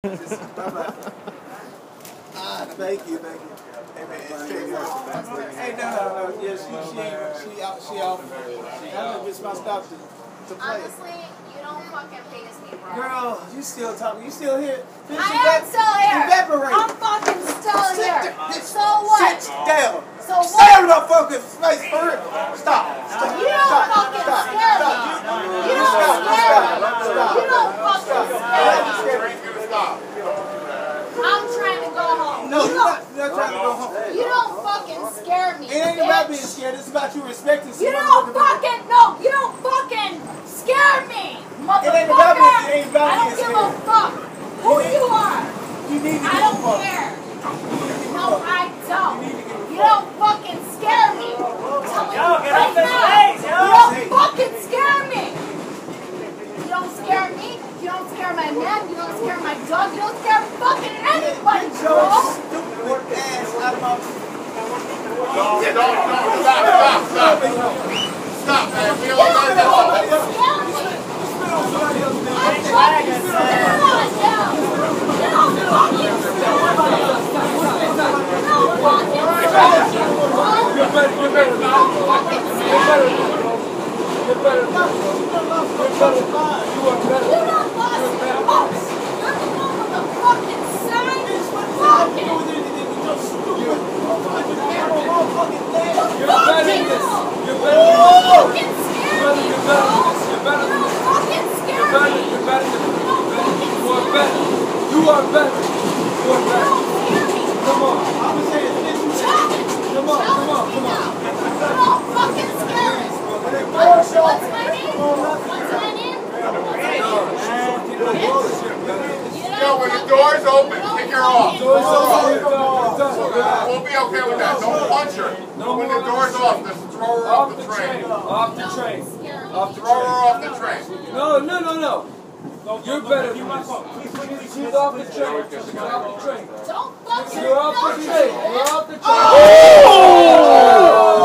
Thank you. Hey man, hey, no. Yeah, she out. I'm just my stuff to play. Honestly, you don't fucking face me, bro. Girl, you still talking? You still here? I am still here. Evaporate. I'm fucking still here. So what? Sit down. So what? Stay on my fucking face for real. Stop. You don't fucking scare me. You don't scare me. You don't fucking scare me. Stop. I'm trying to go home. No, you're not trying to go home. You don't fucking scare me. It ain't about being scared. It's about you respecting You someone. don't fucking You don't fucking scare me, motherfucker. It ain't about being I don't give a fuck who you are. You need to I don't care. No, I don't. You don't fucking scare me. Tell me right now. You don't fucking scare me. You don't scare me. You don't scare my man. You don't scare my dog. You don't scare fucking anybody, bro. Stop, man. We all got that. You are better. Come on. I'm saying, Come on. Don't fucking scare me. What's my name? Yo, when the door's open, kick her off. We'll be okay with that. Don't punch her. When the door's off, just throw her off the train. Off the train. Throw her off the train. No. You're better than this. She's off the train. She's off the train. Don't fucking You're off the train. You're off the train. Oh!